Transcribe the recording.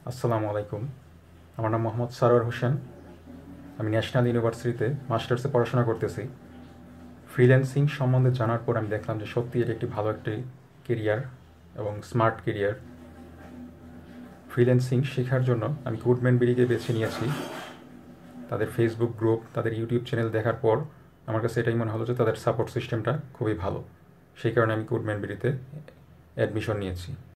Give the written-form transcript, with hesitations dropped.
আসসালামু আলাইকুম। আমার নাম মোহাম্মদ সারোয়ার হোসেন। আমি ন্যাশনাল ইউনিভার্সিটিতে মাস্টার্সে পড়াশোনা করতেছি। ফ্রিল্যান্সিং সম্বন্ধে জানার পর আমি দেখলাম যে সত্যি এটা একটি ভালো একটি কেরিয়ার এবং স্মার্ট কেরিয়ার। ফ্রিল্যান্সিং শেখার জন্য আমি গুডম্যান বিডিকে বেছে নিয়েছি। তাদের ফেসবুক গ্রুপ, তাদের ইউটিউব চ্যানেল দেখার পর আমার কাছে এটাই মনে হলো যে তাদের সাপোর্ট সিস্টেমটা খুবই ভালো। সেই কারণে আমি গুডম্যান বিডিতে অ্যাডমিশন নিয়েছি।